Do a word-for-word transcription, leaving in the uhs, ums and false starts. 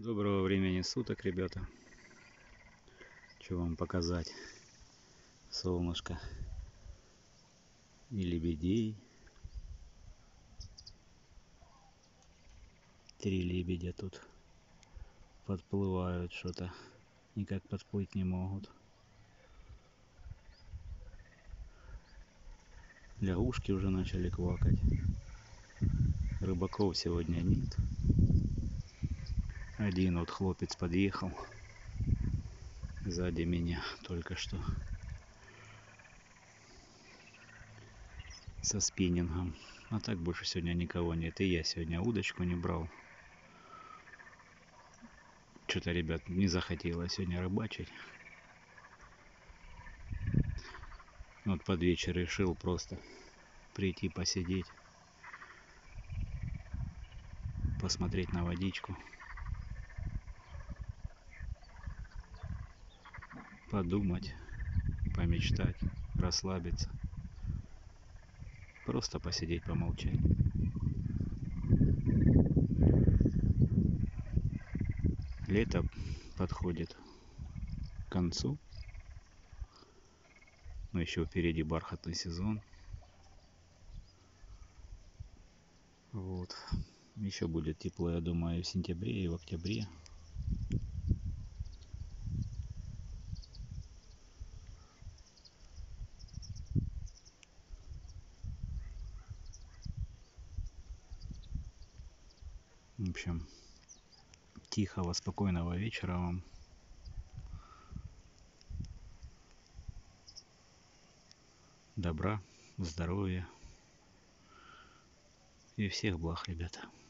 Доброго времени суток, ребята. Что вам показать? Солнышко и лебедей. Три лебедя тут подплывают, что-то никак подплыть не могут. Лягушки уже начали квакать. Рыбаков сегодня нет. Один вот хлопец подъехал сзади меня только что со спиннингом. А так больше сегодня никого нет. И я сегодня удочку не брал. Что-то, ребят, не захотелось сегодня рыбачить. Вот под вечер решил просто прийти посидеть, посмотреть на водичку, подумать, помечтать, расслабиться, просто посидеть, помолчать. Лето подходит к концу, но еще впереди бархатный сезон. Вот. Еще будет тепло, я думаю, в сентябре и в октябре. В общем, тихого, спокойного вечера вам. Добра, здоровья и всех благ, ребята.